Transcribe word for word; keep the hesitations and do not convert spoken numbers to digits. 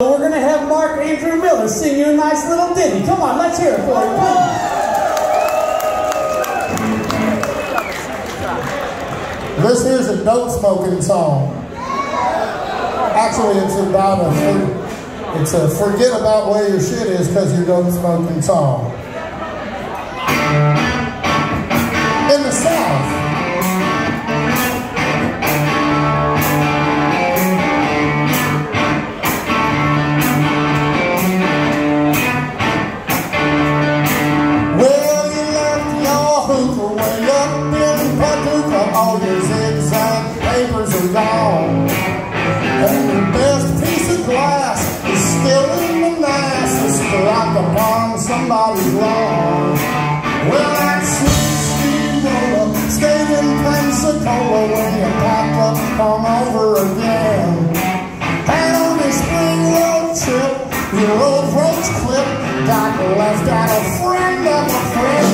We're going to have Mark Andrew Miller sing you a nice little ditty. Come on, let's hear it for him, please. This here's a dope smoking song. Actually, it's about a it's a forget about where your shit is because you're dope smoking song. In the South. All your zigzag papers are gone, and your best piece of glass is still in the Manassas, dropped upon somebody's lawn. Well, that sweet steamroller stayed in Pensacola when you packed up home over again. And on this spring road trip, your old roach clip got left at a friend of a friend.